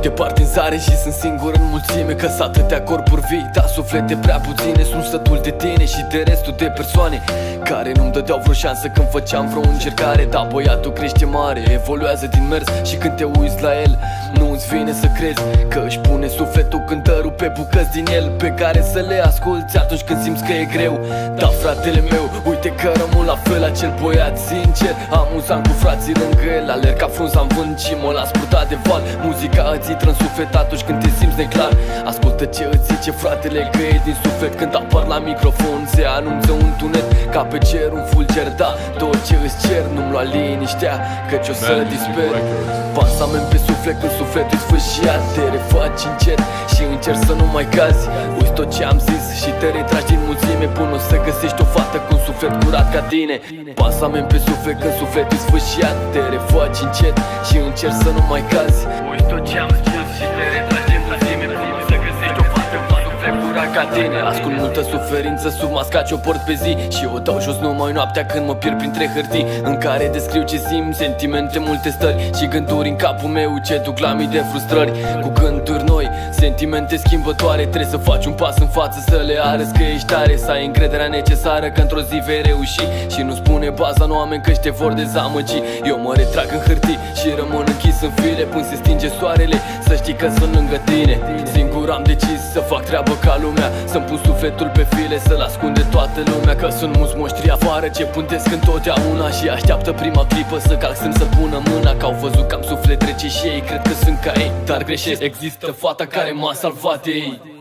departe în zare și sunt singur în mulțime, că s atâtea corpuri vii, dar suflete prea puține. Sunt sătul de tine și de restul de persoane care nu-mi dădeau vreo șansă când făceam vreo încercare. Dar băiatul crește mare, evoluează din mers și când te uiți la el nu îți vine să crezi că își pune sufletul cântărul pe bucăți din el, pe care să le asculți atunci când simți că e greu. Da, fratele meu, uite că rămân la fel acel băiat sincer, amuzant cu frații lângă el, alerg ca frunza în vânt și mă las purtat de val. Muzica îți intră în suflet atunci când te simți neclar. Ascultă ce îți zice fratele, că e din suflet. Când apar la microfon se anunță un tunet ca pe cer un fulger. Da, tot ce îți cer nu-mi lua liniștea, căci o să disper. Pansament pe suflet când sufletul-i sfârșiat, te refaci încet și încerci să nu mai cazi. Uiți tot ce am zis și te retragi din mulțime până o să găsești o fată cu un suflet curat ca tine. Pansament pe suflet când sufletul-i sfârșiat, te refaci încet și încerci să nu mai cazi. Uiți tot ce am zis și te retragi din mulțime până o să găsești o fată cu un suflet curat ca tine. Ascult multă suferință sub masca ce o port pe zi și o dau jos numai noaptea când mă pierd printre hârtii în care descriu ce simt, sentimente, multe stări și gânduri în capul meu ce duc la mii de frustrări. Cu gânduri noi, sentimente schimbătoare, trebuie să faci un pas în față, să le arăți că ești tare, să ai încrederea necesară că într-o zi vei reuși. Și nu spune baza în oameni că te vor dezamăgi. Eu mă retrag în hârtii și rămân închis în fire până se stinge soarele, să știi că sunt lângă tine. Singur am decis să fac treabă ca lumea, să-mi pun sufletul pe file, să-l ascund de toată lumea. Că sunt mulți moștri afară ce pântesc întotdeauna și așteaptă prima clipă să calc să pună mâna, că au văzut că am suflet rece și ei cred că sunt ca ei, dar greșesc. Există fata care m-a salvat de ei.